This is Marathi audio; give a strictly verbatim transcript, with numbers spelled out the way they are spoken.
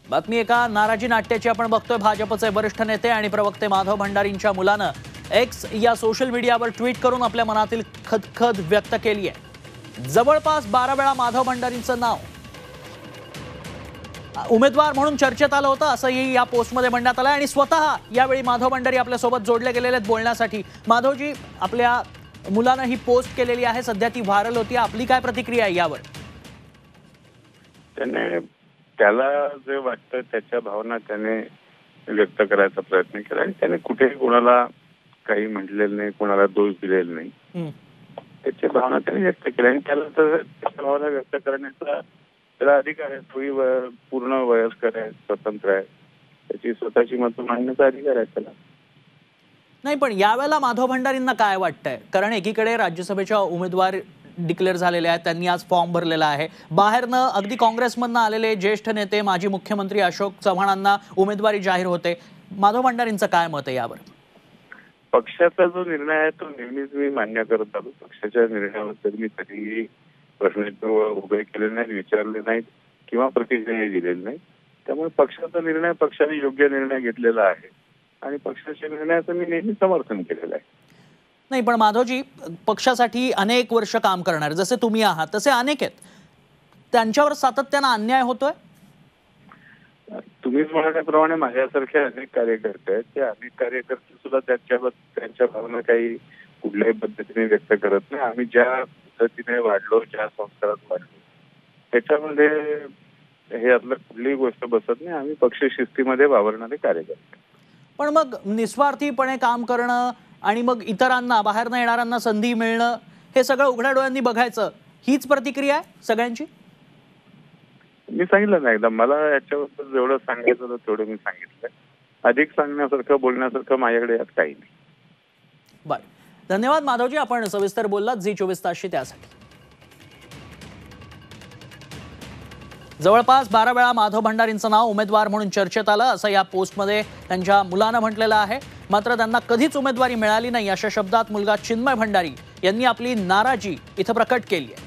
बातमी एका नाराजी नाट्याची आपण बघतोय। भाजपचे वरिष्ठ नेते आणि प्रवक्ते माधव भंडारींच्या मुलानं एक्स या सोशल मीडियावर ट्विट करून आपल्या मनातील खदखद व्यक्त केली आहे। जवळपास बारा वेळा माधव भंडारींचं नाव उमेदवार म्हणून चर्चेत आलं होतं असंही या पोस्टमध्ये म्हणण्यात आलं आणि स्वतः यावेळी माधव भंडारी आपल्या सोबत जोडले गेलेले आहेत बोलण्यासाठी। माधवजी, आपल्या मुलानं ही पोस्ट केलेली आहे, सध्या ती व्हायरल होती, आपली काय प्रतिक्रिया आहे यावर? त्याने त्याला जे वाटतं त्याच्या भावना त्याने व्यक्त करायचा प्रयत्न केला आणि त्याने कुठेही कोणाला काही म्हटलेलं नाही, कोणाला दोष दिलेला नाही। त्याच्या भावना त्याने व्यक्त केल्या आणि त्याला तर त्याच्या भावना व्यक्त करण्याचा त्याला अधिकार आहे। तोही पूर्ण वयस्कर आहे, स्वतंत्र आहे, त्याची स्वतःची मतं मांडण्याचा अधिकार आहे त्याला। नाही, पण यावेळेला माधव भंडारींना काय वाटतंय? कारण एकीकडे राज्यसभेच्या उमेदवार डिक्लेअर झालेले आहेत, त्यांनी आज फॉर्म भरलेला आहे। बाहेरनं अगदी काँग्रेसमधनं आलेले ज्येष्ठ नेते माजी मुख्यमंत्री अशोक चव्हाणांना उमेदवारी जाहीर होते। माधव भंडारींचं काय मत आहे यावर? पक्षाचा जो निर्णय आहे तो नेहमीच मी मान्य करत आलो। पक्षाच्या निर्णयाबद्दल मी कधीही प्रश्न उभे केले नाही, विचारले नाहीत किंवा प्रतिक्रिया दिलेली नाही। त्यामुळे पक्षाचा निर्णय पक्षाने योग्य निर्णय घेतलेला आहे आणि पक्षाच्या निर्णयाचं मी नेहमी समर्थन केलेलं आहे। नाही, पण माधवजी, पक्षासाठी अनेक वर्ष काम करणार जसे तुम्ही आहात तसे अनेक आहेत, त्यांच्यावर सातत्याने अन्याय होतोय। तुम्हीच म्हटल्याप्रमाणे माझ्यासारखे अनेक कार्यकर्ते आहेत, ते अनेक कार्यकर्ते सुद्धा त्यांच्याबद्दल त्यांच्या भावना काही कुठल्याही पद्धतीने व्यक्त करत नाही। आम्ही ज्या पद्धतीने वाढलो, ज्या संस्कारात वाढलो, त्याच्यामध्ये हे आपलं कुठलीही गोष्ट बसत नाही। आम्ही पक्ष शिस्तीमध्ये वावरणारे कार्यकर्ते। पण मग निस्वार्थीपणे काम करणं आणि मग इतरांना, बाहेरनं येणाऱ्यांना संधी मिळणं, हे सगळं उघड्या डोळ्यांनी बघायचं, हीच प्रतिक्रिया आहे सगळ्यांची? मी सांगितलं ना एकदा, मला याच्याबद्दल जेवढं सांगायचं होतं तेवढं मी सांगितलंय। अधिक सांगण्यासारखं, बोलण्यासारखं माझ्याकडे यात काही नाही। बरं, धन्यवाद माधवजी, आपण सविस्तर बोललात झी चोवीस तासशी त्यासाठी। जवळपास बारा वेळा माधव भंडारींचं नाव उमेदवार म्हणून चर्चेत आलं असं या पोस्टमध्ये त्यांच्या मुलानं म्हटलेलं आहे। मात्र त्यांना कधीच उमेदवारी मिळाली नाही अशा शब्दात मुलगा चिन्मय भंडारी यांनी आपली नाराजी इथं प्रकट केली आहे।